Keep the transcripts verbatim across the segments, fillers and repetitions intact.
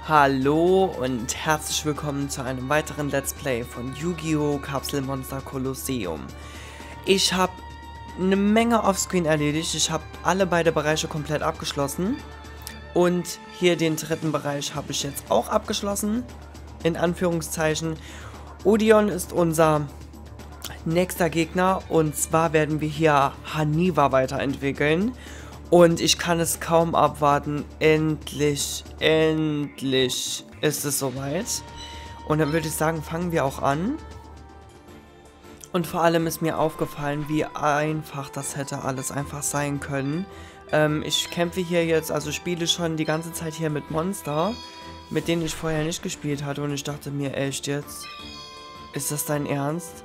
Hallo und herzlich willkommen zu einem weiteren Let's Play von Yu-Gi-Oh! Kapselmonster Kolosseum. Ich habe eine Menge Offscreen erledigt, ich habe alle beide Bereiche komplett abgeschlossen. Und hier den dritten Bereich habe ich jetzt auch abgeschlossen, in Anführungszeichen. Odion ist unser nächster Gegner und zwar werden wir hier Haniwa weiterentwickeln. Und ich kann es kaum abwarten. Endlich, endlich ist es soweit. Und dann würde ich sagen, fangen wir auch an. Und vor allem ist mir aufgefallen, wie einfach das hätte alles einfach sein können. Ähm, ich kämpfe hier jetzt, also spiele schon die ganze Zeit hier mit Monster, mit denen ich vorher nicht gespielt hatte. Und ich dachte mir, echt jetzt? Ist das dein Ernst?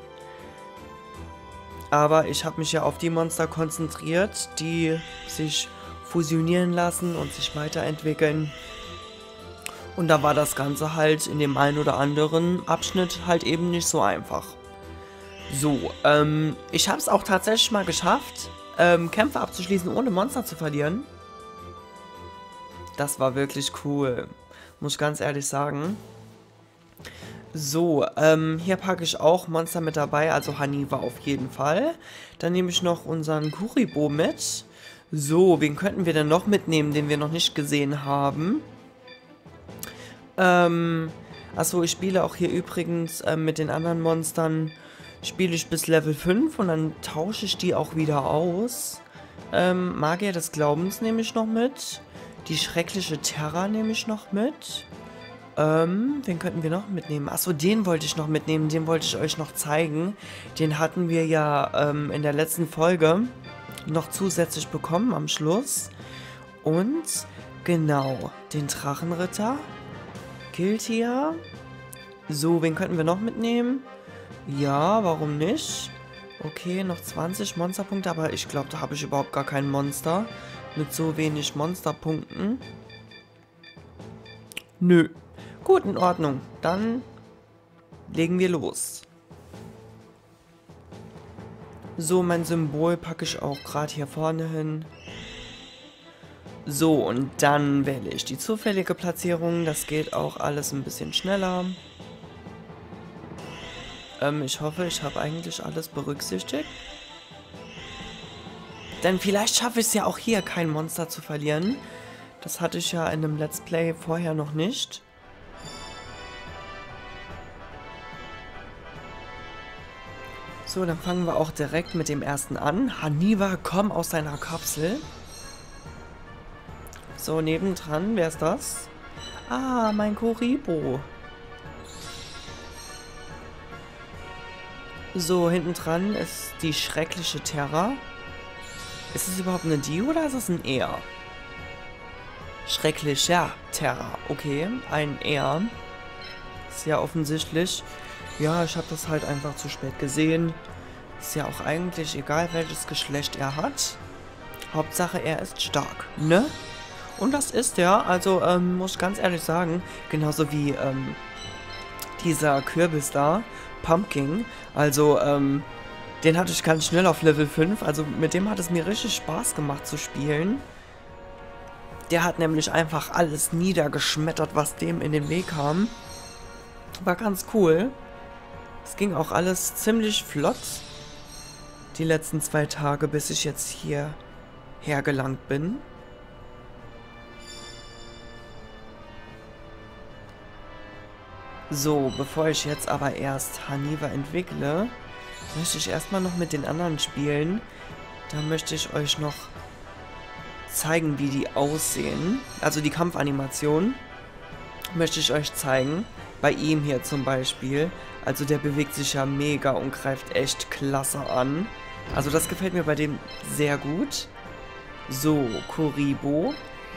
Aber ich habe mich ja auf die Monster konzentriert, die sich fusionieren lassen und sich weiterentwickeln. Und da war das Ganze halt in dem einen oder anderen Abschnitt halt eben nicht so einfach. So, ähm, ich habe es auch tatsächlich mal geschafft, ähm, Kämpfe abzuschließen, ohne Monster zu verlieren. Das war wirklich cool, muss ich ganz ehrlich sagen. So, ähm, hier packe ich auch Monster mit dabei, also Haniwa auf jeden Fall. Dann nehme ich noch unseren Kuriboh mit. So, wen könnten wir denn noch mitnehmen, den wir noch nicht gesehen haben? Ähm, achso, ich spiele auch hier übrigens ähm, mit den anderen Monstern, spiele ich bis Level fünf und dann tausche ich die auch wieder aus. Ähm, Magier des Glaubens nehme ich noch mit. Die schreckliche Terra nehme ich noch mit. Ähm, wen könnten wir noch mitnehmen? Achso, den wollte ich noch mitnehmen, den wollte ich euch noch zeigen. Den hatten wir ja ähm, in der letzten Folge noch zusätzlich bekommen am Schluss. Und genau, den Drachenritter gilt hier. So, wen könnten wir noch mitnehmen? Ja, warum nicht? Okay, noch zwanzig Monsterpunkte, aber ich glaube, da habe ich überhaupt gar kein Monster mit so wenig Monsterpunkten. Nö. Gut, in Ordnung. Dann legen wir los. So, mein Symbol packe ich auch gerade hier vorne hin. So, und dann wähle ich die zufällige Platzierung. Das geht auch alles ein bisschen schneller. Ähm, ich hoffe, ich habe eigentlich alles berücksichtigt. Denn vielleicht schaffe ich es ja auch hier, kein Monster zu verlieren. Das hatte ich ja in einem Let's Play vorher noch nicht. So, dann fangen wir auch direkt mit dem ersten an. Haniwa, komm aus deiner Kapsel. So, nebendran, wer ist das? Ah, mein Kuriboh. So, hinten dran ist die schreckliche Terra. Ist es überhaupt eine Die oder ist es ein Er? Schrecklicher Terra. Okay, ein Er. Ist ja offensichtlich. Ja, ich habe das halt einfach zu spät gesehen. Ist ja auch eigentlich egal, welches Geschlecht er hat. Hauptsache, er ist stark, ne? Und das ist er, also ähm, muss ich ganz ehrlich sagen, genauso wie ähm, dieser Kürbis da, Pumpkin. Also, ähm, den hatte ich ganz schnell auf Level fünf. Also mit dem hat es mir richtig Spaß gemacht zu spielen. Der hat nämlich einfach alles niedergeschmettert, was dem in den Weg kam. War ganz cool. Es ging auch alles ziemlich flott. Die letzten zwei Tage, bis ich jetzt hier hergelangt bin. So, bevor ich jetzt aber erst Haniwa entwickle, möchte ich erstmal noch mit den anderen spielen. Da möchte ich euch noch zeigen, wie die aussehen. Also die Kampfanimation möchte ich euch zeigen. Bei ihm hier zum Beispiel. Also der bewegt sich ja mega und greift echt klasse an. Also das gefällt mir bei dem sehr gut. So, Kuriboh.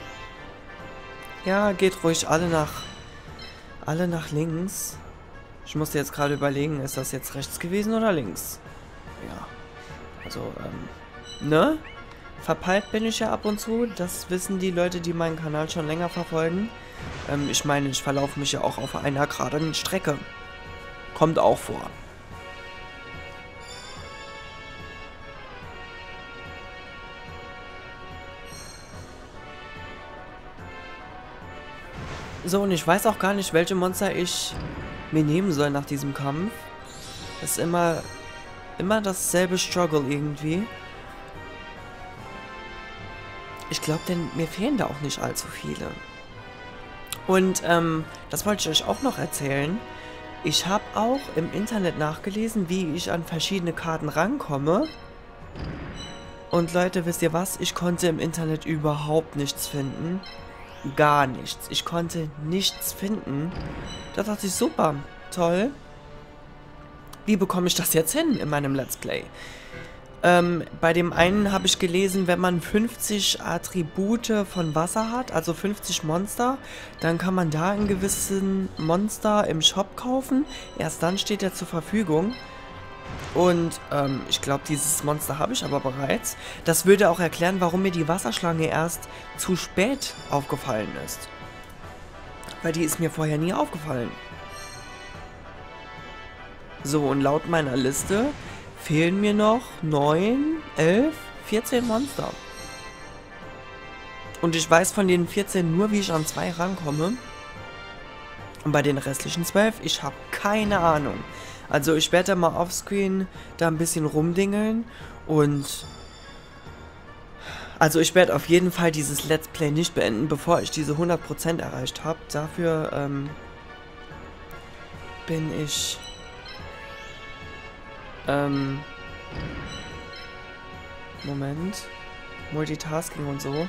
Ja, geht ruhig alle nach, alle nach links. Ich musste jetzt gerade überlegen, ist das jetzt rechts gewesen oder links? Ja, also, ähm, ne? Verpeilt bin ich ja ab und zu. Das wissen die Leute, die meinen Kanal schon länger verfolgen. Ähm, ich meine, ich verlaufe mich ja auch auf einer geraden Strecke. Kommt auch vor. So, und ich weiß auch gar nicht, welche Monster ich mir nehmen soll nach diesem Kampf. Das ist immer, immer dasselbe Struggle irgendwie. Ich glaube, denn mir fehlen da auch nicht allzu viele. Und ähm, das wollte ich euch auch noch erzählen. Ich habe auch im Internet nachgelesen, wie ich an verschiedene Karten rankomme. Und Leute, wisst ihr was? Ich konnte im Internet überhaupt nichts finden. Gar nichts. Ich konnte nichts finden. Da dachte ich, super, toll. Wie bekomme ich das jetzt hin in meinem Let's Play? Ähm, bei dem einen habe ich gelesen, wenn man fünfzig Attribute von Wasser hat, also fünfzig Monster, dann kann man da einen gewissen Monster im Shop kaufen. Erst dann steht er zur Verfügung. Und ähm, ich glaube, dieses Monster habe ich aber bereits. Das würde auch erklären, warum mir die Wasserschlange erst zu spät aufgefallen ist. Weil die ist mir vorher nie aufgefallen. So, und laut meiner Liste fehlen mir noch neun, elf, vierzehn Monster. Und ich weiß von den vierzehn nur, wie ich an zwei rankomme. Und bei den restlichen zwölf, ich habe keine Ahnung. Also ich werde da mal offscreen da ein bisschen rumdingeln. Und also ich werde auf jeden Fall dieses Let's Play nicht beenden, bevor ich diese hundert Prozent erreicht habe. Dafür ähm, bin ich... Ähm, Moment. Multitasking und so.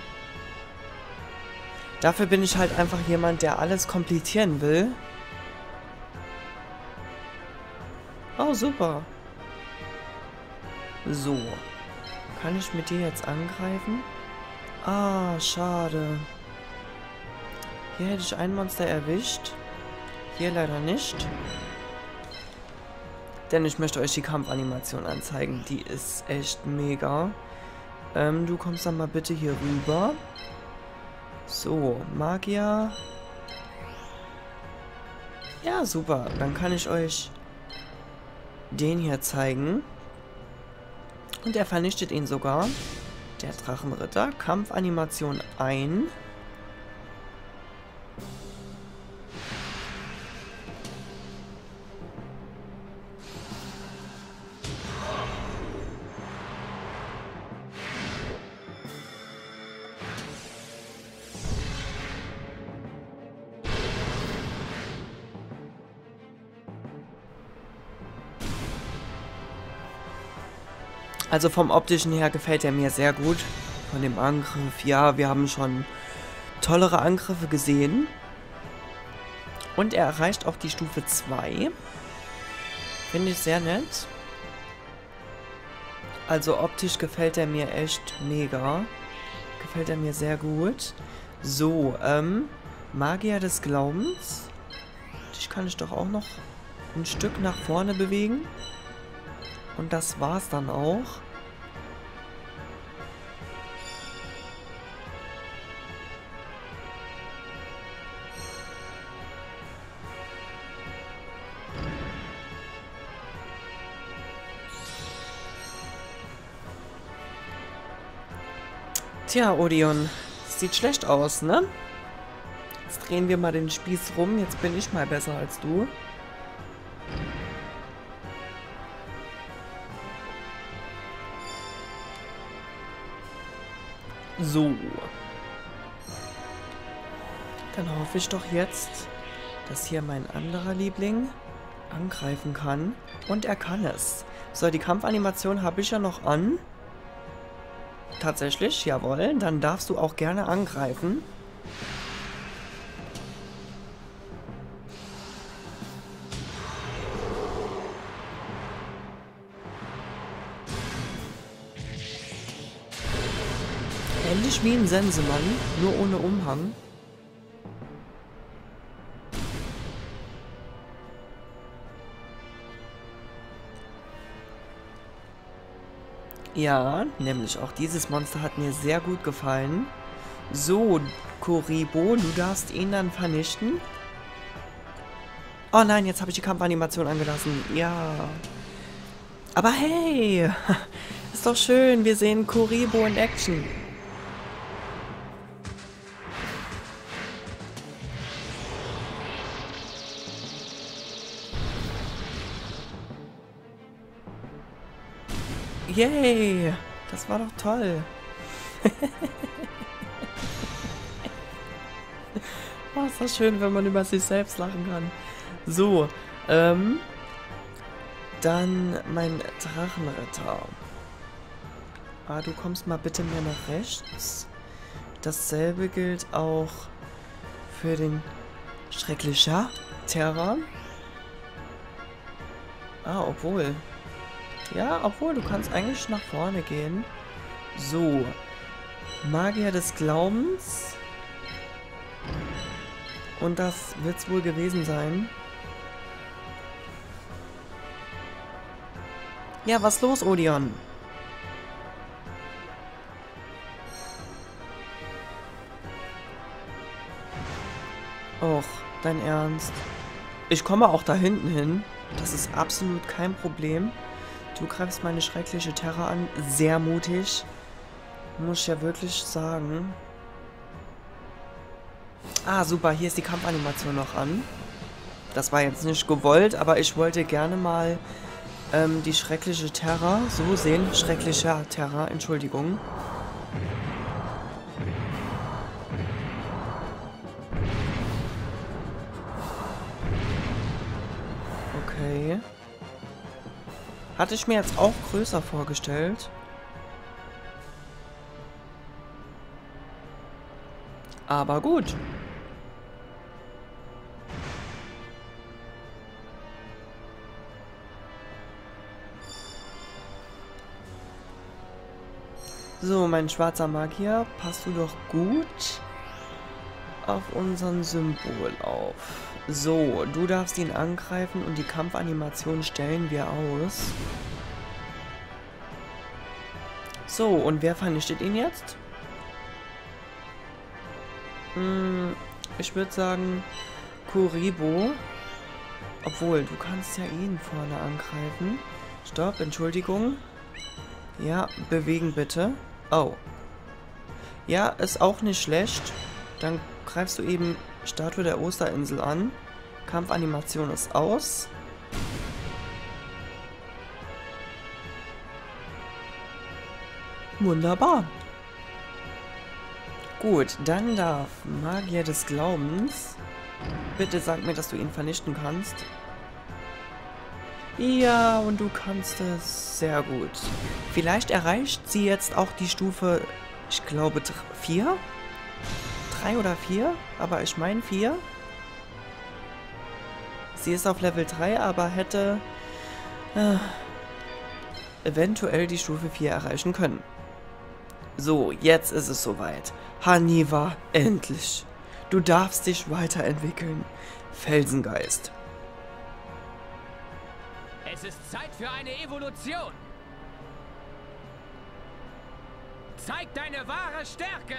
Dafür bin ich halt einfach jemand, der alles komplizieren will. Oh, super. So. Kann ich mit dir jetzt angreifen? Ah, schade. Hier hätte ich ein Monster erwischt. Hier leider nicht. Denn ich möchte euch die Kampfanimation anzeigen. Die ist echt mega. Ähm, du kommst dann mal bitte hier rüber. So, Magier. Ja, super. Dann kann ich euch den hier zeigen. Und er vernichtet ihn sogar. Der Drachenritter. Kampfanimation ein. Also vom optischen her gefällt er mir sehr gut. Von dem Angriff, ja, wir haben schon tollere Angriffe gesehen. Und er erreicht auch die Stufe zwei. Finde ich sehr nett. Also optisch gefällt er mir echt mega. Gefällt er mir sehr gut. So, ähm, Magier des Glaubens. Dich kann ich doch auch noch ein Stück nach vorne bewegen. Und das war's dann auch. Tja, Odeon, sieht schlecht aus, ne? Jetzt drehen wir mal den Spieß rum. Jetzt bin ich mal besser als du. So. Dann hoffe ich doch jetzt, dass hier mein anderer Liebling angreifen kann. Und er kann es. So, die Kampfanimation habe ich ja noch an. Tatsächlich, jawohl. Dann darfst du auch gerne angreifen. Ähnlich wie ein Sensemann, nur ohne Umhang. Ja, nämlich auch dieses Monster hat mir sehr gut gefallen. So, Kuribo, du darfst ihn dann vernichten. Oh nein, jetzt habe ich die Kampfanimation angelassen. Ja. Aber hey, ist doch schön, wir sehen Kuribo in Action. Yay! Das war doch toll. Oh, ist das schön, wenn man über sich selbst lachen kann. So, ähm... dann mein Drachenritter. Ah, du kommst mal bitte mehr nach rechts. Dasselbe gilt auch für den schrecklicher Terror. Ah, obwohl. Ja, obwohl, du kannst eigentlich nach vorne gehen. So. Magier des Glaubens. Und das wird's wohl gewesen sein. Ja, was los, Odion? Och, dein Ernst. Ich komme auch da hinten hin. Das ist absolut kein Problem. Du greifst meine schreckliche Terra an. Sehr mutig. Muss ich ja wirklich sagen. Ah, super. Hier ist die Kampfanimation noch an. Das war jetzt nicht gewollt, aber ich wollte gerne mal ähm, die schreckliche Terra so sehen. Schrecklicher Terra, Entschuldigung. Okay. Hatte ich mir jetzt auch größer vorgestellt. Aber gut. So, mein schwarzer Magier, passt du doch gut auf unseren Symbol auf. So, du darfst ihn angreifen und die Kampfanimation stellen wir aus. So, und wer vernichtet ihn jetzt? Hm, ich würde sagen Kuriboh. Obwohl, du kannst ja ihn vorne angreifen. Stopp, Entschuldigung. Ja, bewegen bitte. Oh. Ja, ist auch nicht schlecht. Dann greifst du eben Statue der Osterinsel an. Kampfanimation ist aus. Wunderbar. Gut, dann darf Magier des Glaubens. Bitte sag mir, dass du ihn vernichten kannst. Ja, und du kannst es sehr gut. Vielleicht erreicht sie jetzt auch die Stufe, ich glaube, vier? drei oder vier? Aber ich meine vier. Sie ist auf Level drei, aber hätte äh, eventuell die Stufe vier erreichen können. So, jetzt ist es soweit. Haniwa, endlich. Du darfst dich weiterentwickeln. Felsengeist. Es ist Zeit für eine Evolution. Zeig deine wahre Stärke.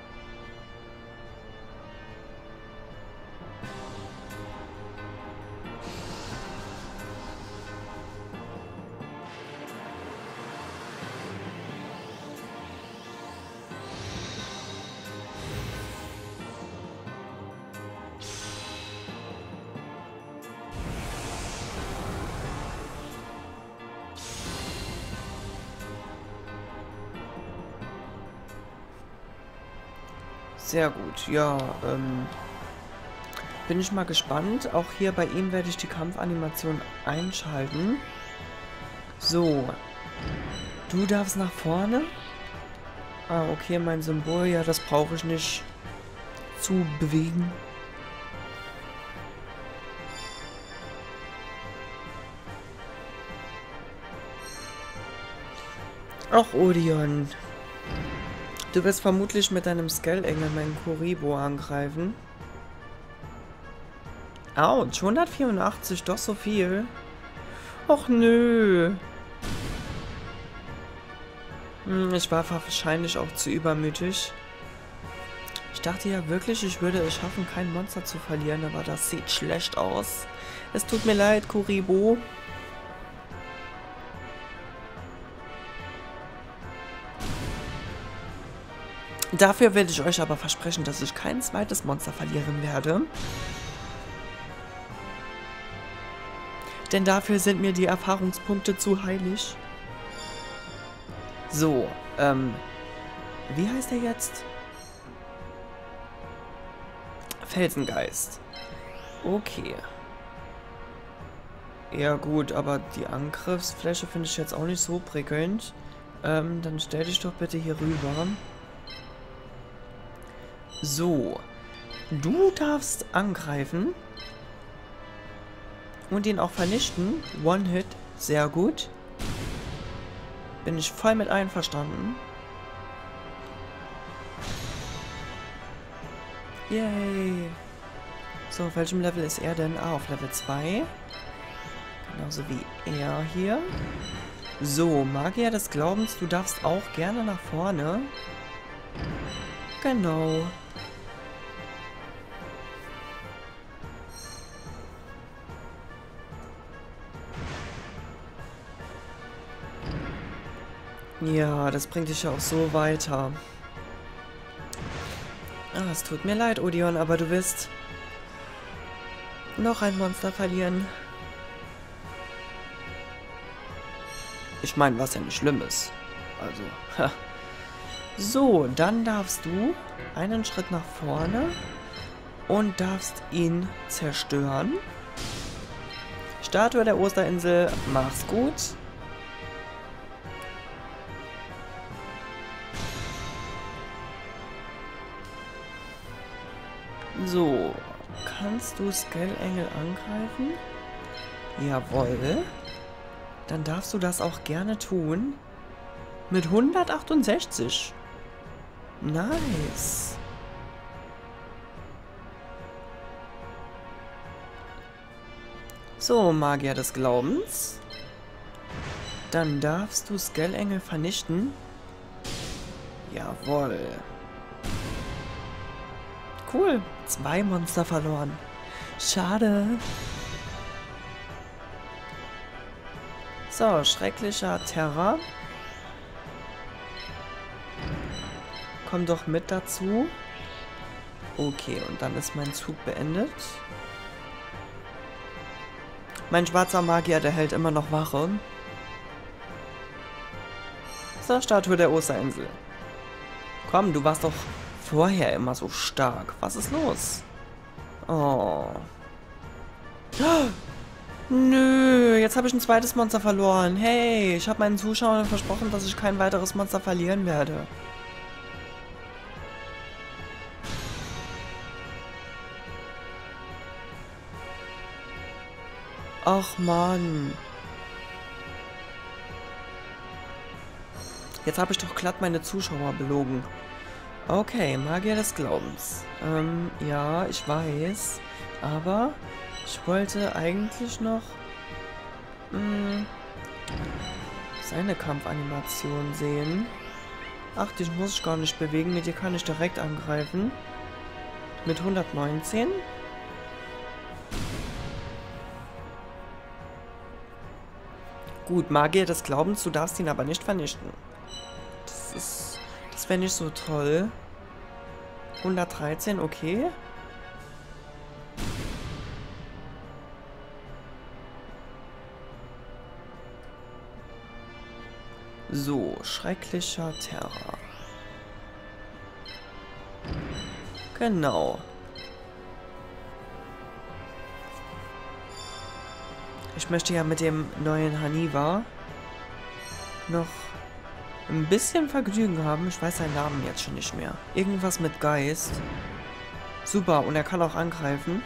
Sehr gut, ja, ähm, bin ich mal gespannt. Auch hier bei ihm werde ich die Kampfanimation einschalten. So, du darfst nach vorne. Ah, okay, mein Symbol, ja, das brauche ich nicht zu bewegen. Ach, Odion. Du wirst vermutlich mit deinem Skell-Engel meinen Kuriboh angreifen. Autsch, hundertvierundachtzig, doch so viel. Och nö. Hm, ich war wahrscheinlich auch zu übermütig. Ich dachte ja wirklich, ich würde es schaffen, kein Monster zu verlieren, aber das sieht schlecht aus. Es tut mir leid, Kuriboh. Dafür werde ich euch aber versprechen, dass ich kein zweites Monster verlieren werde. Denn dafür sind mir die Erfahrungspunkte zu heilig. So, ähm, wie heißt der jetzt? Felsengeist. Okay. Ja gut, aber die Angriffsfläche finde ich jetzt auch nicht so prickelnd. Ähm, dann stell dich doch bitte hier rüber. So. Du darfst angreifen. Und ihn auch vernichten. One-Hit. Sehr gut. Bin ich voll mit einverstanden. Yay. So, auf welchem Level ist er denn? Ah, auf Level zwei. Genauso wie er hier. So, Magier des Glaubens, du darfst auch gerne nach vorne. Genau. Ja, das bringt dich ja auch so weiter. Ah, es tut mir leid, Odeon, aber du wirst noch ein Monster verlieren. Ich meine, was ja nicht schlimm ist. Also, ha. So, dann darfst du einen Schritt nach vorne und darfst ihn zerstören. Statue der Osterinsel, mach's gut. So, kannst du Skellengel angreifen? Jawohl. Dann darfst du das auch gerne tun. Mit hundertachtundsechzig. Nice. So, Magier des Glaubens. Dann darfst du Skellengel vernichten. Jawohl. Cool. Zwei Monster verloren. Schade. So, schrecklicher Terror. Komm doch mit dazu. Okay, und dann ist mein Zug beendet. Mein schwarzer Magier, der hält immer noch Wache. So, Statue der Osterinsel. Komm, du warst doch vorher immer so stark. Was ist los? Oh. Oh. Nö, jetzt habe ich ein zweites Monster verloren. Hey, ich habe meinen Zuschauern versprochen, dass ich kein weiteres Monster verlieren werde. Ach Mann. Jetzt habe ich doch glatt meine Zuschauer belogen. Okay, Magier des Glaubens. Ähm, ja, ich weiß. Aber ich wollte eigentlich noch mh, seine Kampfanimation sehen. Ach, dich muss ich gar nicht bewegen. Mit dir kann ich direkt angreifen. Mit hundertneunzehn. Gut, Magier des Glaubens, du darfst ihn aber nicht vernichten. Das ist... Das wäre nicht so toll. hundertdreizehn, okay. So, schrecklicher Terror. Genau. Ich möchte ja mit dem neuen Haniwa noch ein bisschen Vergnügen haben. Ich weiß seinen Namen jetzt schon nicht mehr. Irgendwas mit Geist. Super, und er kann auch angreifen.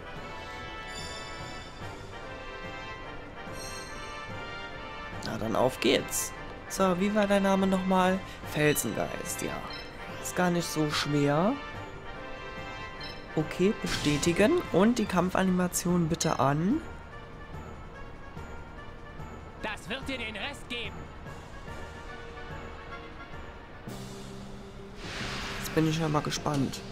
Na, dann auf geht's. So, wie war dein Name nochmal? Felsengeist, ja. Ist gar nicht so schwer. Okay, bestätigen. Und die Kampfanimation bitte an. Das wird dir den Rest geben. Jetzt bin ich ja mal gespannt.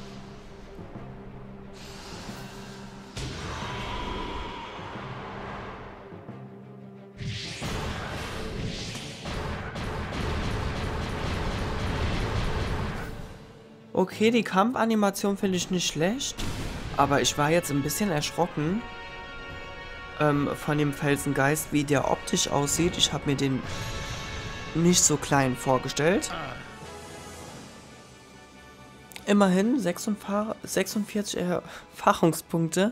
Okay, die Kampfanimation finde ich nicht schlecht. Aber ich war jetzt ein bisschen erschrocken ähm, von dem Felsengeist, wie der optisch aussieht. Ich habe mir den nicht so klein vorgestellt. Immerhin sechsundvierzig Erfahrungspunkte.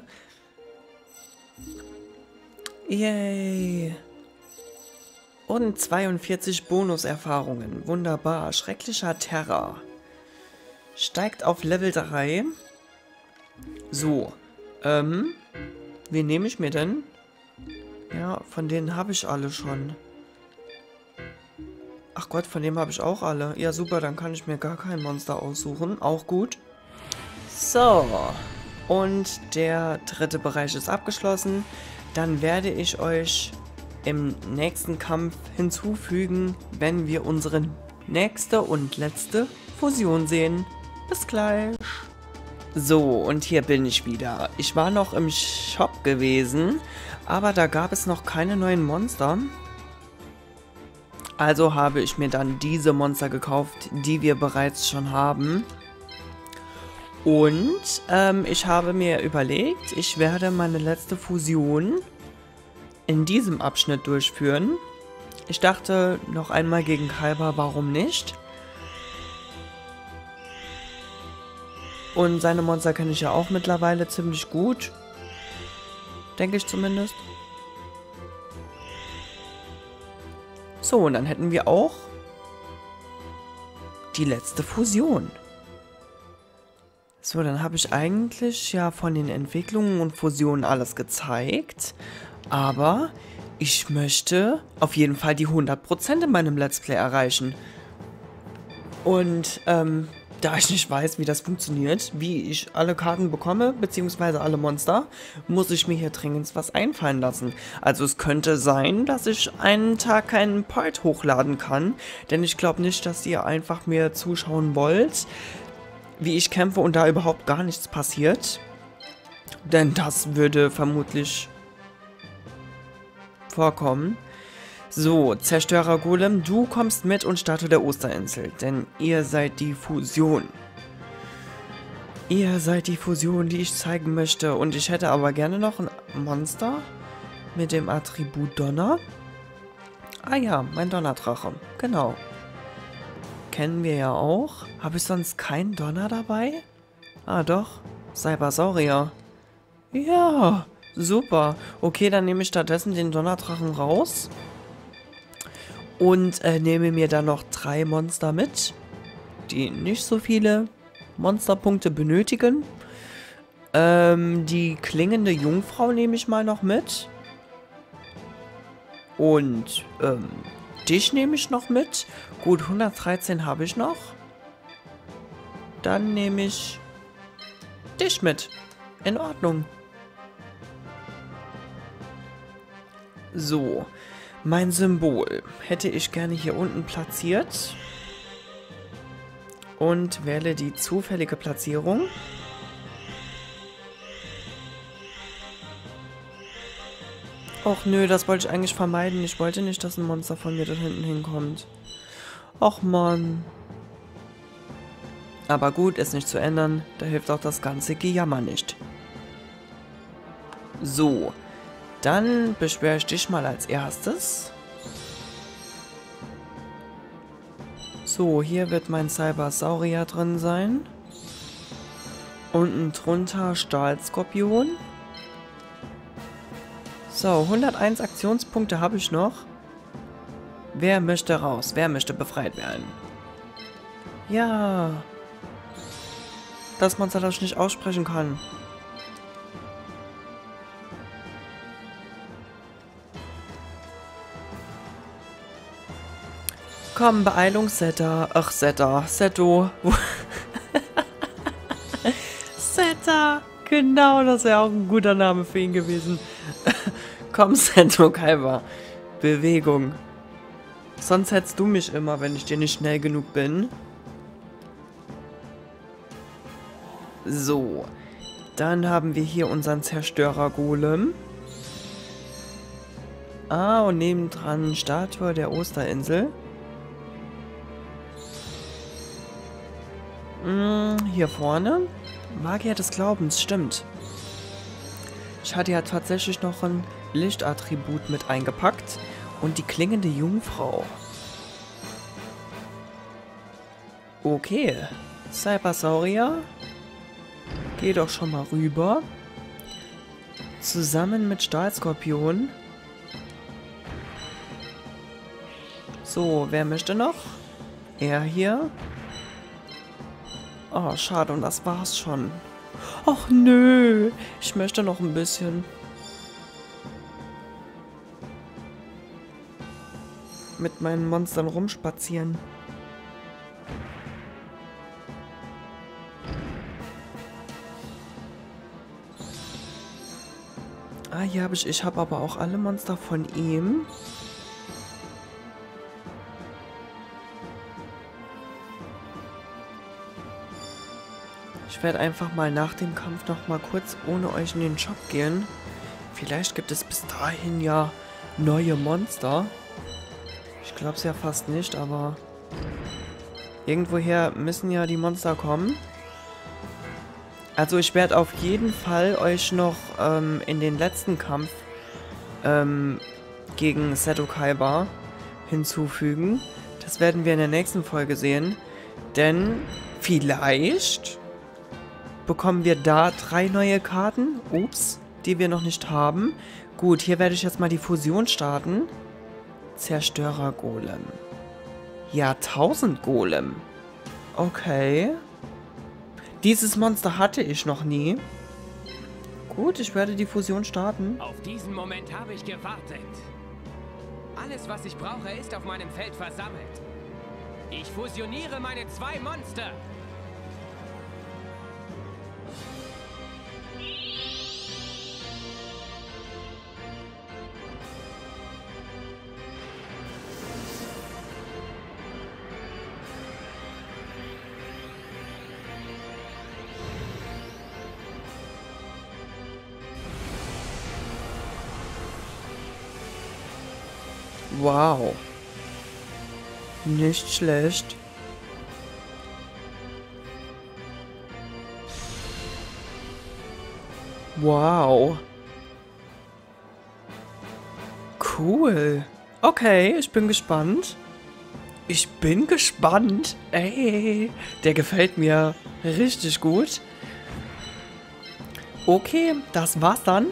Yay. Und zweiundvierzig Bonuserfahrungen. Wunderbar. Schrecklicher Terror. Steigt auf Level drei. So. Ähm. Wen nehme ich mir denn? Ja, von denen habe ich alle schon. Ach Gott, von dem habe ich auch alle. Ja, super, dann kann ich mir gar kein Monster aussuchen. Auch gut. So. Und der dritte Bereich ist abgeschlossen. Dann werde ich euch im nächsten Kampf hinzufügen, wenn wir unsere nächste und letzte Fusion sehen. Bis gleich. So, und hier bin ich wieder. Ich war noch im Shop gewesen, aber da gab es noch keine neuen Monster. Also habe ich mir dann diese Monster gekauft, die wir bereits schon haben. Und ähm, ich habe mir überlegt, ich werde meine letzte Fusion in diesem Abschnitt durchführen. Ich dachte noch einmal gegen Kalber, warum nicht? Und seine Monster kenne ich ja auch mittlerweile ziemlich gut. Denke ich zumindest. So, und dann hätten wir auch die letzte Fusion. So, dann habe ich eigentlich ja von den Entwicklungen und Fusionen alles gezeigt. Aber ich möchte auf jeden Fall die hundert Prozent in meinem Let's Play erreichen. Und, ähm... da ich nicht weiß, wie das funktioniert, wie ich alle Karten bekomme, beziehungsweise alle Monster, muss ich mir hier dringend was einfallen lassen. Also es könnte sein, dass ich einen Tag keinen Part hochladen kann, denn ich glaube nicht, dass ihr einfach mir zuschauen wollt, wie ich kämpfe und da überhaupt gar nichts passiert. Denn das würde vermutlich vorkommen. So, Zerstörer Golem, du kommst mit und Statue der Osterinsel, denn ihr seid die Fusion. Ihr seid die Fusion, die ich zeigen möchte. Und ich hätte aber gerne noch ein Monster mit dem Attribut Donner. Ah ja, mein Donnerdrache, genau. Kennen wir ja auch. Habe ich sonst keinen Donner dabei? Ah doch, Cybersaurier. Ja, super. Okay, dann nehme ich stattdessen den Donnerdrachen raus. Und äh, nehme mir dann noch drei Monster mit, die nicht so viele Monsterpunkte benötigen. Ähm, die klingende Jungfrau nehme ich mal noch mit. Und ähm, dich nehme ich noch mit. Gut, hundertdreizehn habe ich noch. Dann nehme ich dich mit. In Ordnung. So. Mein Symbol hätte ich gerne hier unten platziert und wähle die zufällige Platzierung. Och nö, das wollte ich eigentlich vermeiden. Ich wollte nicht, dass ein Monster von mir da hinten hinkommt. Och Mann. Aber gut, ist nicht zu ändern. Da hilft auch das ganze Gejammer nicht. So. Dann beschwere ich dich mal als erstes. So, hier wird mein Cybersaurier drin sein. Unten drunter Stahlskorpion. So, hunderteins Aktionspunkte habe ich noch. Wer möchte raus? Wer möchte befreit werden? Ja. Das Monster, das ich nicht aussprechen kann. Komm, Beeilung, Setter. Ach, Setter. Setto. Setter. Genau, das wäre auch ein guter Name für ihn gewesen. Komm, Setto, Kalber. Bewegung. Sonst hättest du mich immer, wenn ich dir nicht schnell genug bin. So. Dann haben wir hier unseren Zerstörer-Golem. Ah, und nebendran Statue der Osterinsel. Hier vorne. Magier des Glaubens, stimmt. Ich hatte ja tatsächlich noch ein Lichtattribut mit eingepackt. Und die klingende Jungfrau. Okay. Cybersaurier. Geh doch schon mal rüber. Zusammen mit Stahlskorpion. So, wer möchte noch? Er hier. Oh, schade, und das war's schon. Ach nö, ich möchte noch ein bisschen. Mit meinen Monstern rumspazieren. Ah, hier habe ich, ich habe aber auch alle Monster von ihm. Ich werde einfach mal nach dem Kampf noch mal kurz ohne euch in den Shop gehen. Vielleicht gibt es bis dahin ja neue Monster. Ich glaube es ja fast nicht, aber irgendwoher müssen ja die Monster kommen. Also ich werde auf jeden Fall euch noch ähm, in den letzten Kampf ähm, gegen Seto Kaiba hinzufügen. Das werden wir in der nächsten Folge sehen. Denn vielleicht bekommen wir da drei neue Karten. Ups, die wir noch nicht haben. Gut, hier werde ich jetzt mal die Fusion starten. Zerstörer-Golem. Jahrtausend-Golem. Okay. Dieses Monster hatte ich noch nie. Gut, ich werde die Fusion starten. Auf diesen Moment habe ich gewartet. Alles, was ich brauche, ist auf meinem Feld versammelt. Ich fusioniere meine zwei Monster. Wow. Nicht schlecht. Wow. Cool. Okay, ich bin gespannt. Ich bin gespannt. Ey, der gefällt mir richtig gut. Okay, das war's dann.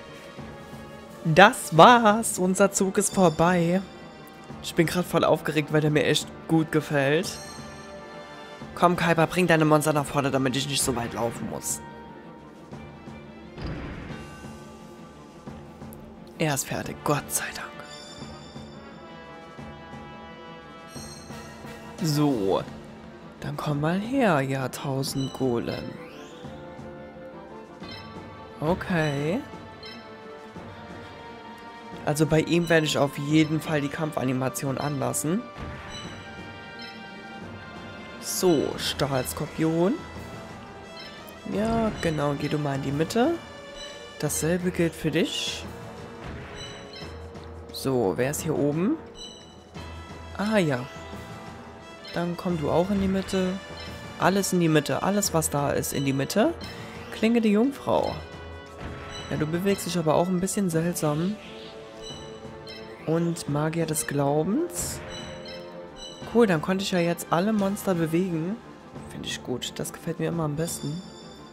Das war's. Unser Zug ist vorbei. Ich bin gerade voll aufgeregt, weil der mir echt gut gefällt. Komm, Kaiba, bring deine Monster nach vorne, damit ich nicht so weit laufen muss. Er ist fertig, Gott sei Dank. So. Dann komm mal her, Jahrtausend Golem. Okay. Also bei ihm werde ich auf jeden Fall die Kampfanimation anlassen. So, Stahlskorpion. Ja, genau, geh du mal in die Mitte. Dasselbe gilt für dich. So, wer ist hier oben? Ah ja. Dann komm du auch in die Mitte. Alles in die Mitte. Alles, was da ist, in die Mitte. Klinge die Jungfrau. Ja, du bewegst dich aber auch ein bisschen seltsam. Und Magier des Glaubens. Cool, dann konnte ich ja jetzt alle Monster bewegen. Finde ich gut. Das gefällt mir immer am besten.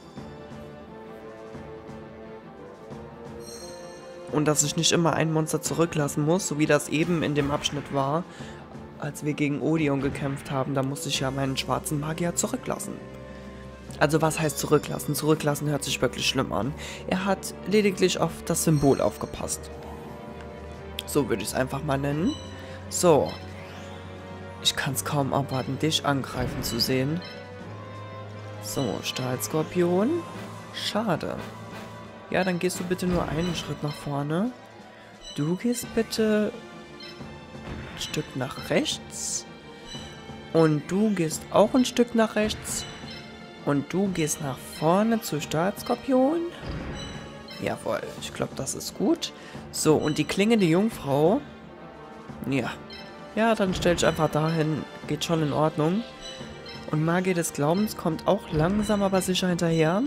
Und dass ich nicht immer ein Monster zurücklassen muss, so wie das eben in dem Abschnitt war, als wir gegen Odion gekämpft haben. Da musste ich ja meinen schwarzen Magier zurücklassen. Also was heißt zurücklassen? Zurücklassen hört sich wirklich schlimm an. Er hat lediglich auf das Symbol aufgepasst. So würde ich es einfach mal nennen. So. Ich kann es kaum abwarten, dich angreifen zu sehen. So, Stahlskorpion. Schade. Ja, dann gehst du bitte nur einen Schritt nach vorne. Du gehst bitte ein Stück nach rechts. Und du gehst auch ein Stück nach rechts. Und du gehst nach vorne zu Stahlskorpion. Jawohl, ich glaube, das ist gut. So, und die klingende Jungfrau. Ja. Ja, dann stell ich einfach dahin. Geht schon in Ordnung. Und Magier des Glaubens kommt auch langsam, aber sicher hinterher.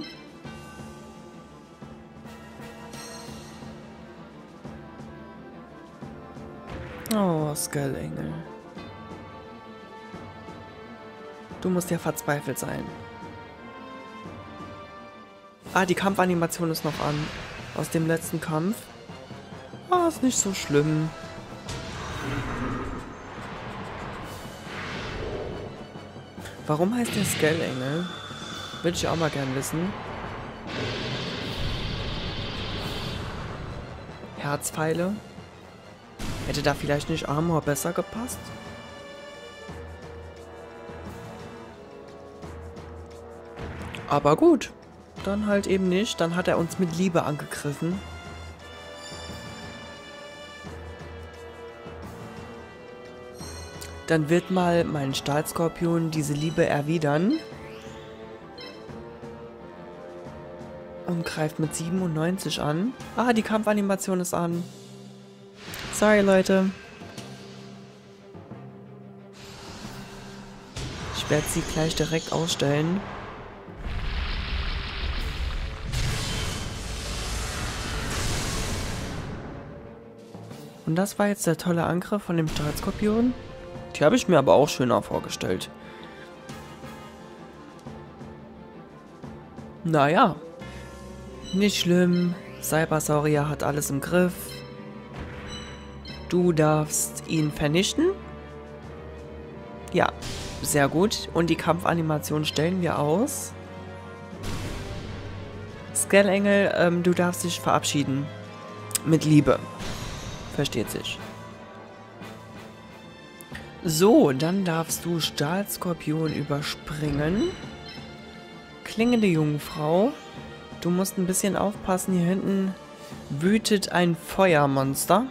Oh, Skullengel. Du musst ja verzweifelt sein. Ah, die Kampfanimation ist noch an. Aus dem letzten Kampf. Ah, ist nicht so schlimm. Warum heißt der Skellengel? Würde ich auch mal gern wissen. Herzpfeile. Hätte da vielleicht nicht Armor besser gepasst? Aber gut. Dann halt eben nicht. Dann hat er uns mit Liebe angegriffen. Dann wird mal mein Stahlskorpion diese Liebe erwidern. Und greift mit siebenundneunzig an. Ah, die Kampfanimation ist an. Sorry, Leute. Ich werde sie gleich direkt ausstellen. Und das war jetzt der tolle Angriff von dem Stahlskorpion. Die habe ich mir aber auch schöner vorgestellt. Naja. Nicht schlimm. Cybersaurier hat alles im Griff. Du darfst ihn vernichten. Ja, sehr gut. Und die Kampfanimation stellen wir aus. Skellengel, ähm, du darfst dich verabschieden. Mit Liebe. Versteht sich. So, dann darfst du Stahlskorpion überspringen. Klingende Jungfrau. Du musst ein bisschen aufpassen. Hier hinten wütet ein Feuermonster.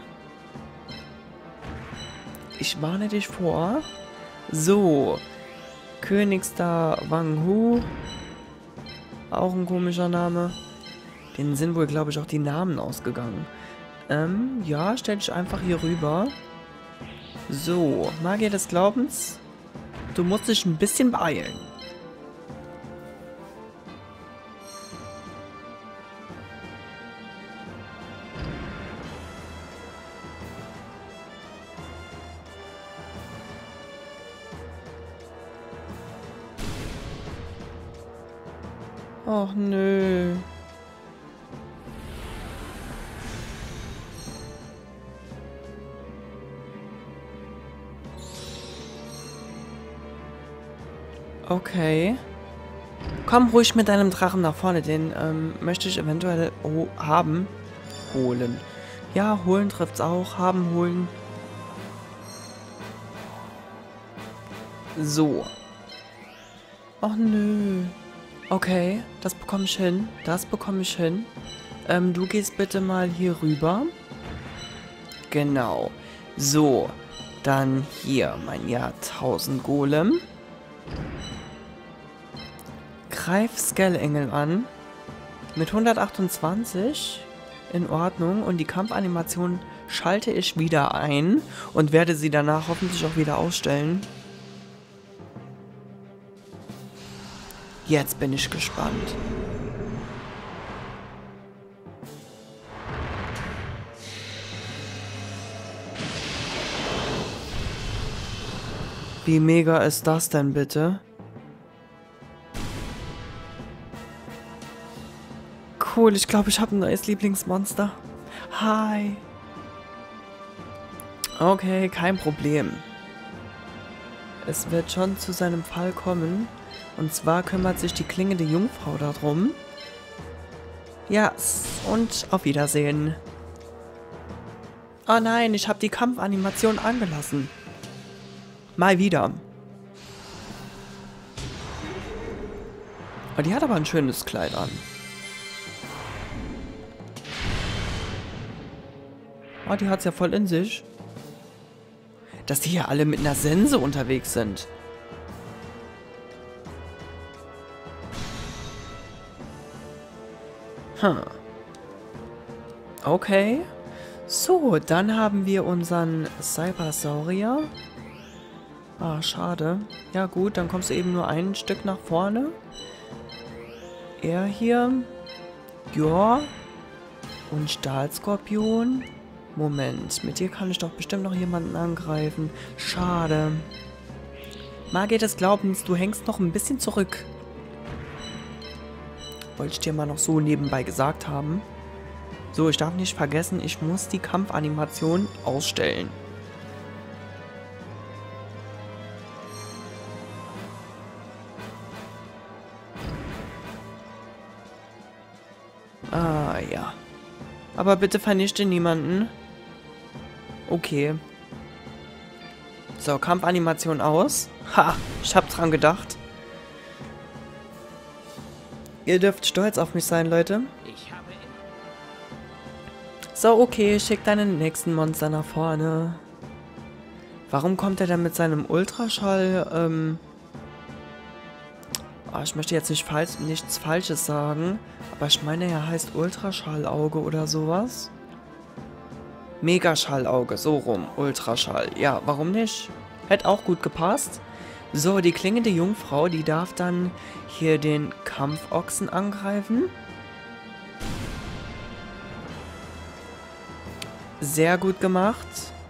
Ich warne dich vor. So. Königsstar Wang Hu. Auch ein komischer Name. Denen sind wohl, glaube ich, auch die Namen ausgegangen. Ähm, ja, stell dich einfach hier rüber. So, Magier des Glaubens. Du musst dich ein bisschen beeilen. Och nö. Okay. Komm ruhig mit deinem Drachen nach vorne, den ähm, möchte ich eventuell oh, haben. Holen. Ja, holen trifft's auch. Haben, holen. So. Och nö. Okay, das bekomme ich hin. Das bekomme ich hin. Ähm, du gehst bitte mal hier rüber. Genau. So. Dann hier mein Jahrtausend-Golem. Greif Skellengel an. Mit hundertachtundzwanzig. In Ordnung. Und die Kampfanimation schalte ich wieder ein. Und werde sie danach hoffentlich auch wieder ausstellen. Jetzt bin ich gespannt. Wie mega ist das denn bitte? Cool, ich glaube, ich habe ein neues Lieblingsmonster. Hi. Okay, kein Problem. Es wird schon zu seinem Fall kommen. Und zwar kümmert sich die klingende Jungfrau darum. Ja, und auf Wiedersehen. Oh nein, ich habe die Kampfanimation angelassen. Mal wieder. Oh, die hat aber ein schönes Kleid an. Oh, die hat's ja voll in sich. Dass die hier alle mit einer Sense unterwegs sind. Hm. Okay. So, dann haben wir unseren Cybersaurier. Ah, schade. Ja gut, dann kommst du eben nur ein Stück nach vorne. Er hier. Ja. Und Stahlskorpion. Moment, mit dir kann ich doch bestimmt noch jemanden angreifen. Schade. Magier des Glaubens, du hängst noch ein bisschen zurück. Wollte ich dir mal noch so nebenbei gesagt haben. So, ich darf nicht vergessen, ich muss die Kampfanimation ausstellen. Ah, ja. Aber bitte vernichte niemanden. Okay. So, Kampfanimation aus. Ha, ich hab dran gedacht. Ihr dürft stolz auf mich sein, Leute. Ich habe... So, okay, schick deinen nächsten Monster nach vorne. Warum kommt er denn mit seinem Ultraschall? Ähm... Oh, ich möchte jetzt nicht falsch, nichts Falsches sagen, aber ich meine, er heißt Ultraschallauge oder sowas. Megaschallauge, so rum, Ultraschall. Ja, warum nicht? Hätte auch gut gepasst. So, die klingende Jungfrau, die darf dann hier den Kampfochsen angreifen. Sehr gut gemacht.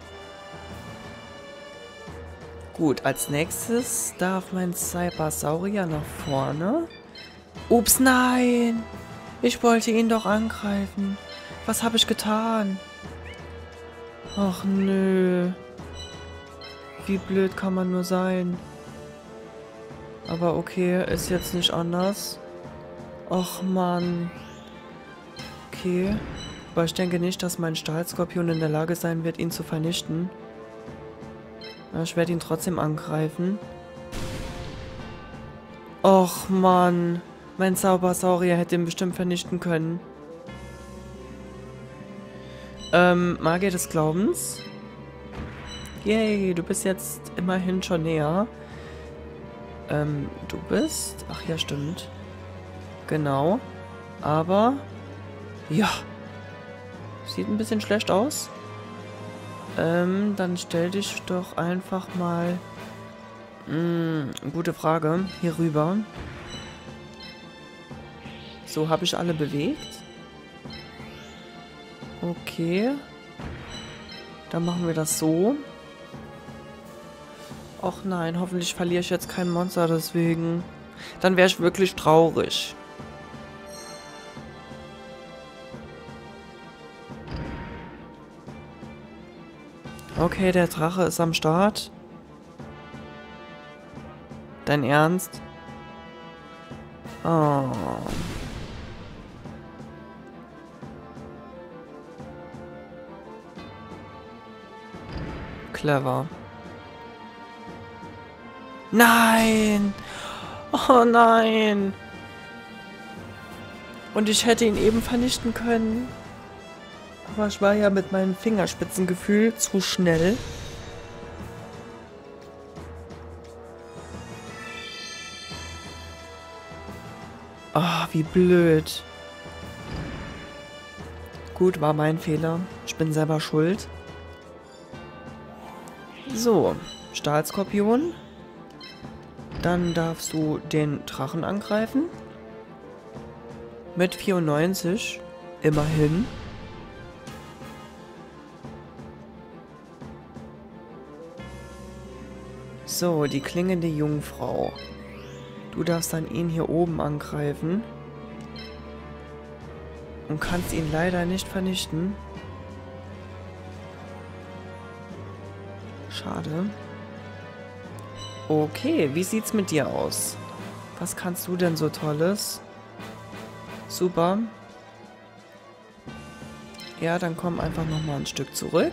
Gut, als nächstes darf mein Cybersaurier nach vorne. Ups, nein! Ich wollte ihn doch angreifen. Was habe ich getan? Ach nö. Wie blöd kann man nur sein? Aber okay, ist jetzt nicht anders. Ach Mann. Okay. Aber ich denke nicht, dass mein Stahlskorpion in der Lage sein wird, ihn zu vernichten. Ich werde ihn trotzdem angreifen. Och Mann. Mein Zaubersaurier hätte ihn bestimmt vernichten können. Ähm, Magier des Glaubens. Yay, du bist jetzt immerhin schon näher. Ähm, du bist... Ach ja, stimmt. Genau. Aber... Ja. Sieht ein bisschen schlecht aus. Ähm, dann stell dich doch einfach mal... Mh, gute Frage. Hier rüber. So, habe ich alle bewegt? Okay. Dann machen wir das so. Och nein, hoffentlich verliere ich jetzt kein Monster deswegen. Dann wäre ich wirklich traurig. Okay, der Drache ist am Start. Dein Ernst? Oh. Clever. Nein! Oh nein! Und ich hätte ihn eben vernichten können. Aber ich war ja mit meinem Fingerspitzengefühl zu schnell. Ah, wie blöd. Gut, war mein Fehler. Ich bin selber schuld. So, Stahlskorpion. Dann darfst du den Drachen angreifen. Mit vierundneunzig. Immerhin. So, die klingende Jungfrau. Du darfst dann ihn hier oben angreifen. Und kannst ihn leider nicht vernichten. Schade. Okay, wie sieht's mit dir aus? Was kannst du denn so Tolles? Super. Ja, dann komm einfach nochmal ein Stück zurück.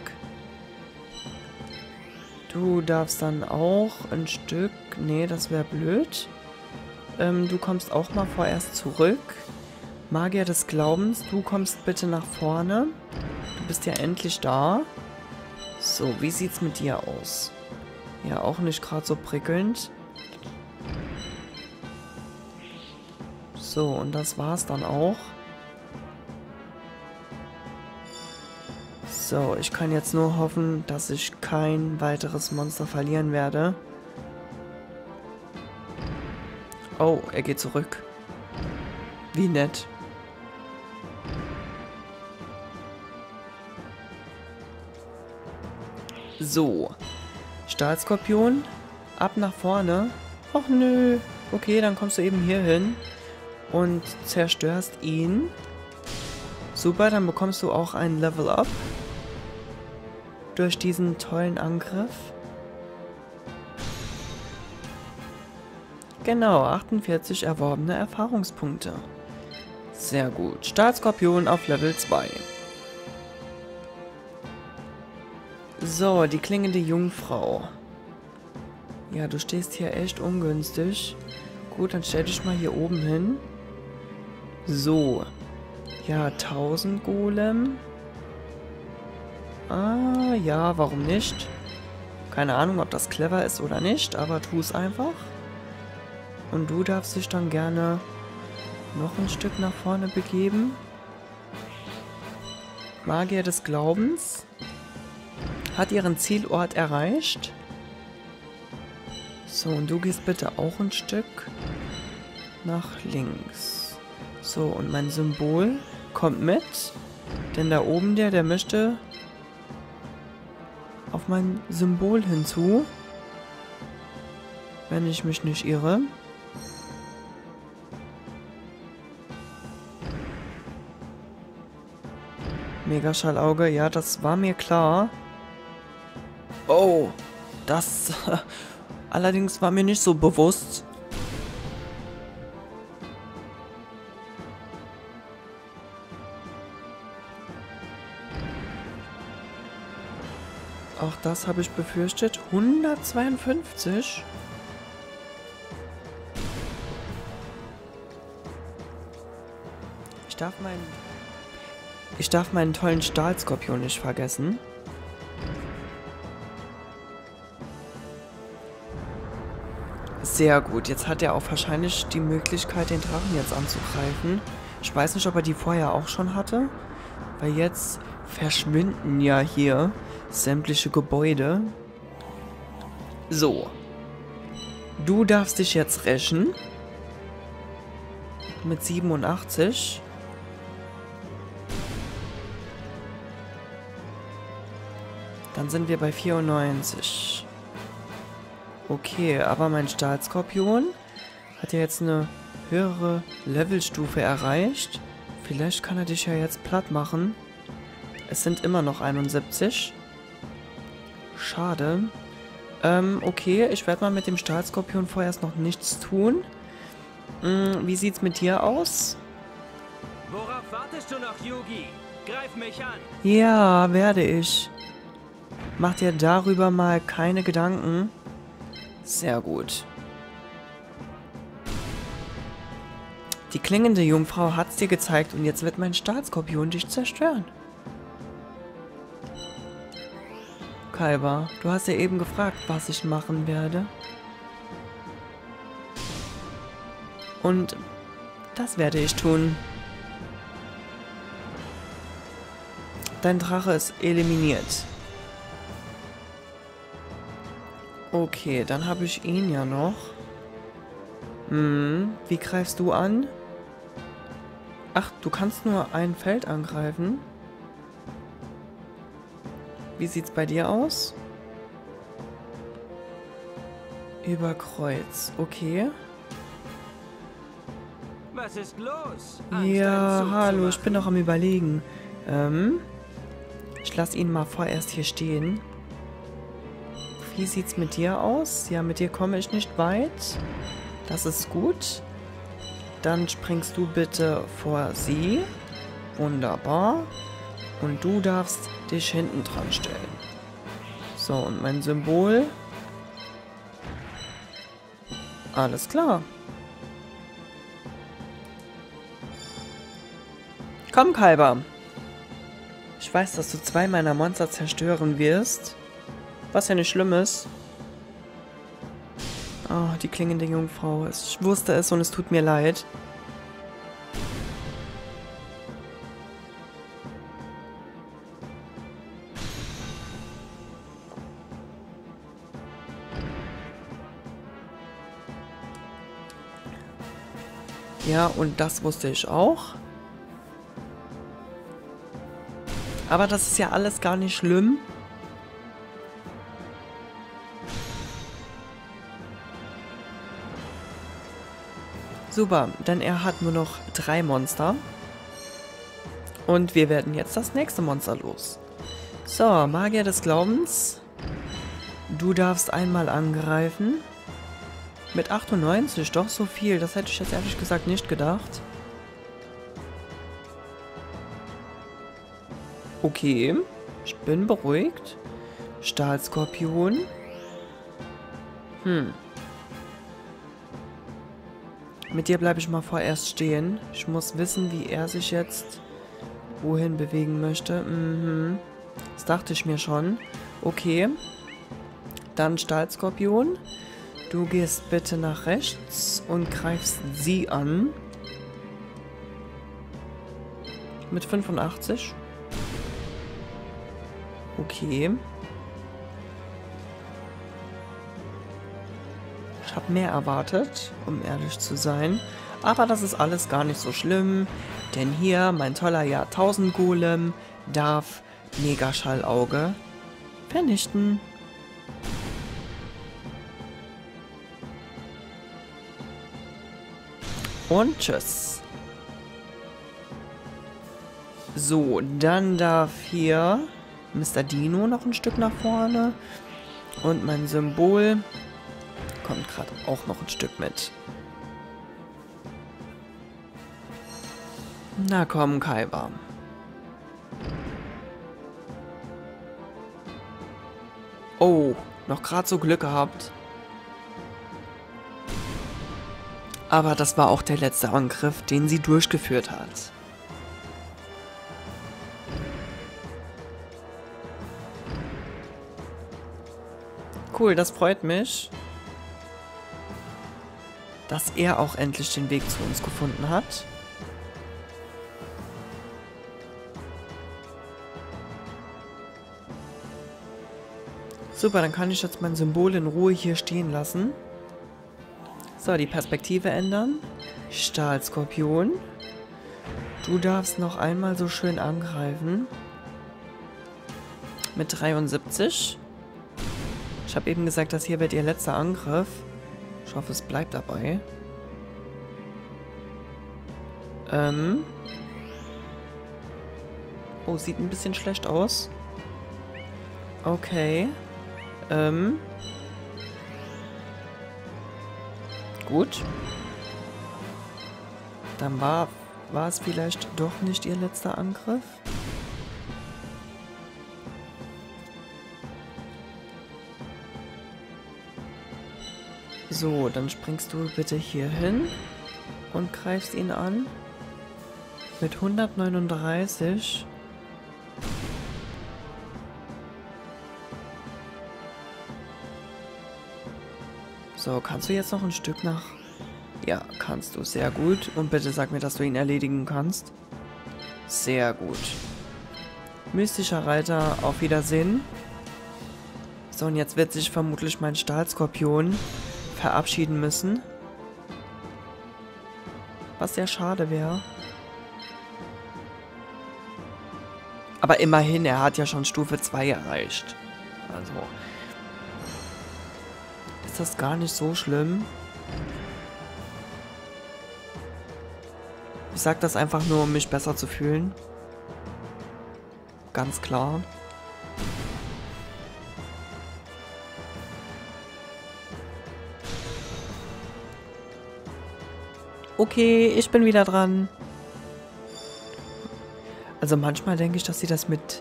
Du darfst dann auch ein Stück... Nee, das wäre blöd. Ähm, du kommst auch mal vorerst zurück. Magier des Glaubens, du kommst bitte nach vorne. Du bist ja endlich da. So, wie sieht's mit dir aus? Ja, auch nicht gerade so prickelnd. So, und das war's dann auch. So, ich kann jetzt nur hoffen, dass ich kein weiteres Monster verlieren werde. Oh, er geht zurück. Wie nett. So. Stahlskorpion. Ab nach vorne. Och nö. Okay, dann kommst du eben hier hin und zerstörst ihn. Super, dann bekommst du auch ein Level Up durch diesen tollen Angriff. Genau, achtundvierzig erworbene Erfahrungspunkte. Sehr gut. Stahlskorpion auf Level zwei. So, die klingende Jungfrau. Ja, du stehst hier echt ungünstig. Gut, dann stell dich mal hier oben hin. So. Ja, tausend Golem. Ah, ja, warum nicht? Keine Ahnung, ob das clever ist oder nicht, aber tu es einfach. Und du darfst dich dann gerne noch ein Stück nach vorne begeben. Magier des Glaubens hat ihren Zielort erreicht. So, und du gehst bitte auch ein Stück nach links. So, und mein Symbol kommt mit. Denn da oben der, der möchte auf mein Symbol hinzu. Wenn ich mich nicht irre. Megaschallauge, ja, das war mir klar. Oh, das allerdings war mir nicht so bewusst. Auch das habe ich befürchtet. hundertzweiundfünfzig. Ich darf meinen... Ich darf meinen tollen Stahlskorpion nicht vergessen. Sehr gut. Jetzt hat er auch wahrscheinlich die Möglichkeit, den Drachen jetzt anzugreifen. Ich weiß nicht, ob er die vorher auch schon hatte. Weil jetzt verschwinden ja hier sämtliche Gebäude. So. Du darfst dich jetzt rächen. Mit siebenundachtzig. Dann sind wir bei vierundneunzig. Okay, aber mein Stahlskorpion hat ja jetzt eine höhere Levelstufe erreicht. Vielleicht kann er dich ja jetzt platt machen. Es sind immer noch einundsiebzig. Schade. Ähm, okay, ich werde mal mit dem Stahlskorpion vorerst noch nichts tun. Hm, wie sieht's mit dir aus? Worauf wartest du noch, Yugi? Greif mich an. Ja, werde ich. Mach dir darüber mal keine Gedanken. Sehr gut. Die klingende Jungfrau hat's dir gezeigt und jetzt wird mein Stahlskorpion dich zerstören. Kalber, du hast ja eben gefragt, was ich machen werde. Und das werde ich tun. Dein Drache ist eliminiert. Okay, dann habe ich ihn ja noch. Hm, wie greifst du an? Ach, du kannst nur ein Feld angreifen. Wie sieht's bei dir aus? Über Kreuz, okay. Was ist los? Ja, hallo, ich bin noch am Überlegen. Ähm, ich lasse ihn mal vorerst hier stehen. Wie sieht's mit dir aus? Ja, mit dir komme ich nicht weit. Das ist gut. Dann springst du bitte vor sie. Wunderbar. Und du darfst dich hinten dran stellen. So, und mein Symbol. Alles klar. Komm, Kalber. Ich weiß, dass du zwei meiner Monster zerstören wirst. Was ja nicht schlimm ist. Oh, die klingende Jungfrau. Ich wusste es und es tut mir leid. Ja, und das wusste ich auch. Aber das ist ja alles gar nicht schlimm. Super, denn er hat nur noch drei Monster. Und wir werden jetzt das nächste Monster los. So, Magier des Glaubens. Du darfst einmal angreifen. Mit achtundneunzig, doch so viel. Das hätte ich jetzt ehrlich gesagt nicht gedacht. Okay, ich bin beruhigt. Stahlskorpion. Hm. Mit dir bleibe ich mal vorerst stehen. Ich muss wissen, wie er sich jetzt wohin bewegen möchte. Mhm. Das dachte ich mir schon. Okay. Dann Stahlskorpion. Du gehst bitte nach rechts und greifst sie an. Mit fünfundachtzig. Okay. Ich habe mehr erwartet, um ehrlich zu sein. Aber das ist alles gar nicht so schlimm. Denn hier, mein toller Jahrtausend-Golem darf Megaschallauge vernichten. Und tschüss. So, dann darf hier Mister Dino noch ein Stück nach vorne. Und mein Symbol kommt gerade auch noch ein Stück mit. Na komm, Kaiba. Oh, noch gerade so Glück gehabt. Aber das war auch der letzte Angriff, den sie durchgeführt hat. Cool, das freut mich, dass er auch endlich den Weg zu uns gefunden hat. Super, dann kann ich jetzt mein Symbol in Ruhe hier stehen lassen. So, die Perspektive ändern. Stahlskorpion. Du darfst noch einmal so schön angreifen. Mit dreiundsiebzig. Ich habe eben gesagt, das hier wird ihr letzter Angriff. Ich hoffe, es bleibt dabei. Ähm. Oh, sieht ein bisschen schlecht aus. Okay. Ähm. Gut. Dann war, war es vielleicht doch nicht ihr letzter Angriff. So, dann springst du bitte hier hin und greifst ihn an. Mit hundertneununddreißig. So, kannst du jetzt noch ein Stück nach... Ja, kannst du. Sehr gut. Und bitte sag mir, dass du ihn erledigen kannst. Sehr gut. Mystischer Reiter, auf Wiedersehen. So, und jetzt wird sich vermutlich mein Stahlskorpion verabschieden müssen. Was sehr schade wäre. Aber immerhin, er hat ja schon Stufe zwei erreicht. Also... ist das gar nicht so schlimm. Ich sag das einfach nur, um mich besser zu fühlen. Ganz klar. Okay, ich bin wieder dran. Also manchmal denke ich, dass sie das mit...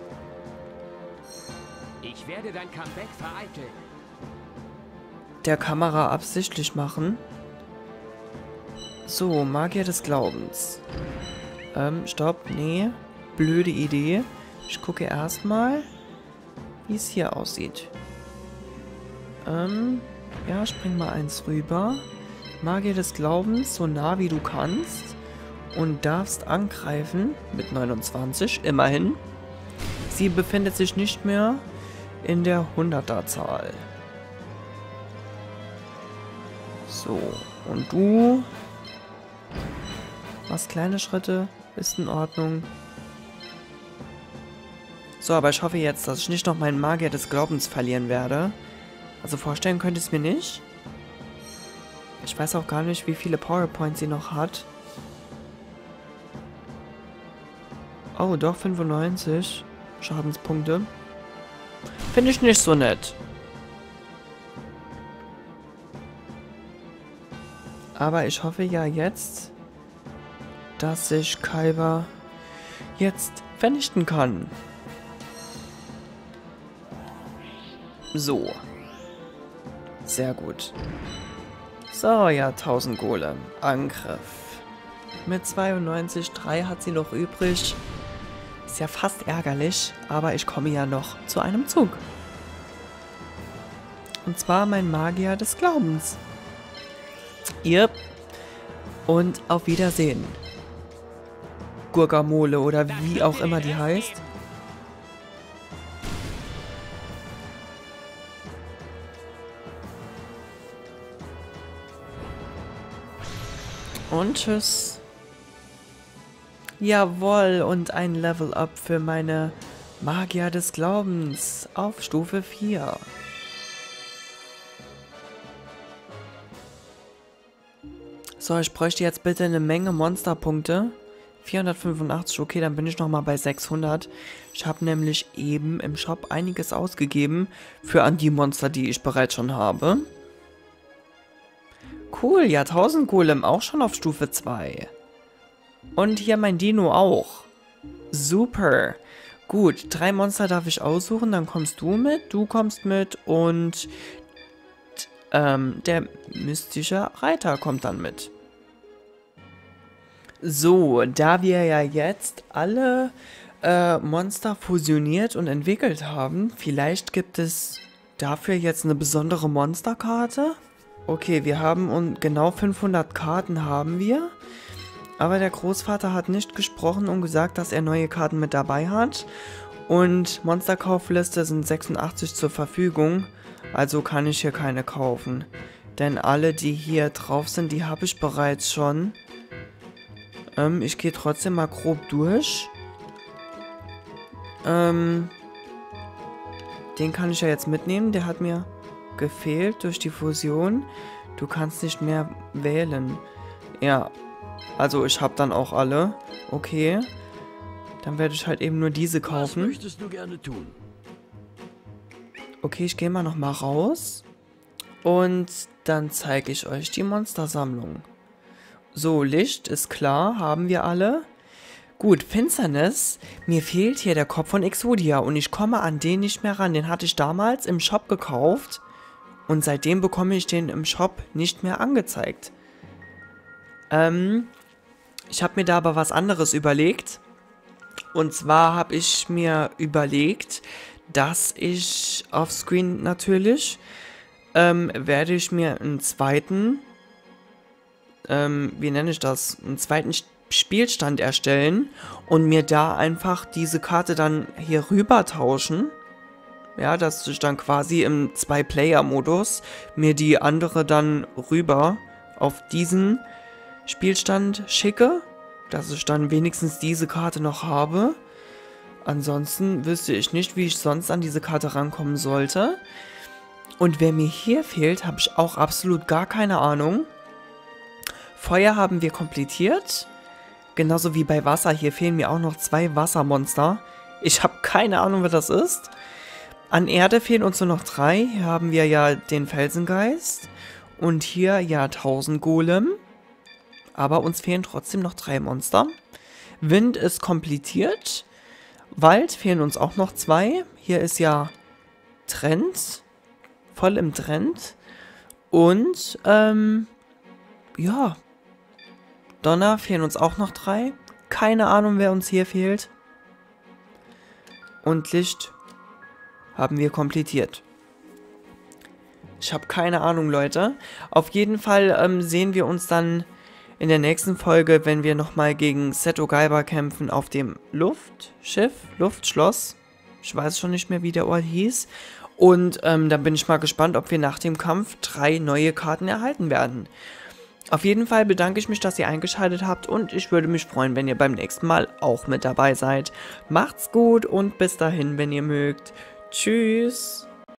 Ich werde dein Comeback vereiteln. der Kamera absichtlich machen. So, Magier des Glaubens. Ähm, stopp, nee. Blöde Idee. Ich gucke erstmal, wie es hier aussieht. Ähm, ja, spring mal eins rüber. Magier des Glaubens, so nah wie du kannst. Und darfst angreifen mit neunundzwanzig, immerhin. Sie befindet sich nicht mehr in der hunderter-Zahl. So, und du machst kleine Schritte, ist in Ordnung. So, aber ich hoffe jetzt, dass ich nicht noch meinen Magier des Glaubens verlieren werde. Also vorstellen könnte ich es mir nicht. Ich weiß auch gar nicht, wie viele Powerpoints sie noch hat. Oh, doch, fünfundneunzig Schadenspunkte. Finde ich nicht so nett. Aber ich hoffe ja jetzt, dass sich Kaiba jetzt vernichten kann. So. Sehr gut. So, ja, tausend Golem. Angriff. Mit zweiundneunzig Komma drei hat sie noch übrig. Ist ja fast ärgerlich, aber ich komme ja noch zu einem Zug. Und zwar mein Magier des Glaubens. Yep. Und auf Wiedersehen. Gurgamole oder wie auch immer die heißt. Und tschüss. Jawohl, und ein Level-Up für meine Magier des Glaubens auf Stufe vier. So, ich bräuchte jetzt bitte eine Menge Monsterpunkte. vierhundertfünfundachtzig, okay, dann bin ich nochmal bei sechshundert. Ich habe nämlich eben im Shop einiges ausgegeben für an die Monster, die ich bereits schon habe. Cool, ja, tausend Golem auch schon auf Stufe zwei. Und hier mein Dino auch. Super. Gut, drei Monster darf ich aussuchen, dann kommst du mit, du kommst mit und ähm, der mystische Reiter kommt dann mit. So, da wir ja jetzt alle äh, Monster fusioniert und entwickelt haben, vielleicht gibt es dafür jetzt eine besondere Monsterkarte. Okay, wir haben und genau fünfhundert Karten haben wir. Aber der Großvater hat nicht gesprochen und gesagt, dass er neue Karten mit dabei hat. Und Monsterkaufliste sind sechsundachtzig zur Verfügung. Also kann ich hier keine kaufen. Denn alle, die hier drauf sind, die habe ich bereits schon. Ähm, ich gehe trotzdem mal grob durch. Ähm, den kann ich ja jetzt mitnehmen. Der hat mir gefehlt durch die Fusion. Du kannst nicht mehr wählen. Ja, also ich habe dann auch alle. Okay. Dann werde ich halt eben nur diese kaufen. Was möchtest du gerne tun? Okay, ich gehe mal nochmal raus. Und dann zeige ich euch die Monstersammlung. So, Licht ist klar, haben wir alle. Gut, Finsternis. Mir fehlt hier der Kopf von Exodia und ich komme an den nicht mehr ran. Den hatte ich damals im Shop gekauft. Und seitdem bekomme ich den im Shop nicht mehr angezeigt. Ähm, ich habe mir da aber was anderes überlegt. Und zwar habe ich mir überlegt, dass ich offscreen natürlich, ähm, werde ich mir einen zweiten, ähm, wie nenne ich das, einen zweiten Spielstand erstellen und mir da einfach diese Karte dann hier rüber tauschen. Ja, dass ich dann quasi im Zwei-Player-Modus mir die andere dann rüber auf diesen Spielstand schicke, dass ich dann wenigstens diese Karte noch habe. Ansonsten wüsste ich nicht, wie ich sonst an diese Karte rankommen sollte. Und wer mir hier fehlt, habe ich auch absolut gar keine Ahnung. Feuer haben wir komplettiert. Genauso wie bei Wasser. Hier fehlen mir auch noch zwei Wassermonster. Ich habe keine Ahnung, wer das ist. An Erde fehlen uns nur noch drei. Hier haben wir ja den Felsengeist. Und hier ja tausend Golem. Aber uns fehlen trotzdem noch drei Monster. Wind ist komplettiert. Wald fehlen uns auch noch zwei. Hier ist ja Trend. Voll im Trend. Und, ähm, ja. Donner fehlen uns auch noch drei. Keine Ahnung, wer uns hier fehlt. Und Licht haben wir komplettiert. Ich habe keine Ahnung, Leute. Auf jeden Fall ähm, sehen wir uns dann in der nächsten Folge, wenn wir nochmal gegen Seto Kaiba kämpfen auf dem Luftschiff, Luftschloss. Ich weiß schon nicht mehr, wie der Ort hieß. Und ähm, dann bin ich mal gespannt, ob wir nach dem Kampf drei neue Karten erhalten werden. Auf jeden Fall bedanke ich mich, dass ihr eingeschaltet habt und ich würde mich freuen, wenn ihr beim nächsten Mal auch mit dabei seid. Macht's gut und bis dahin, wenn ihr mögt. Tschüss.